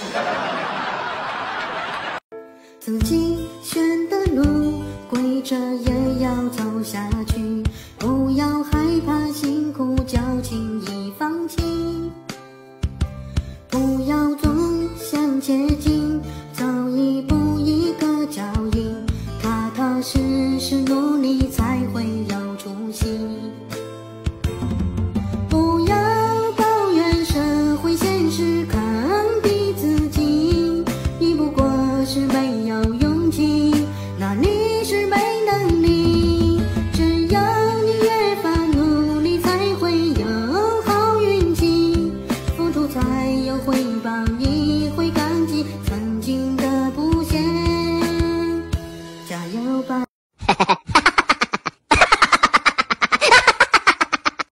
自己选的路，跪着也要走下去，不要害怕辛苦就轻易放弃，不要总想接近。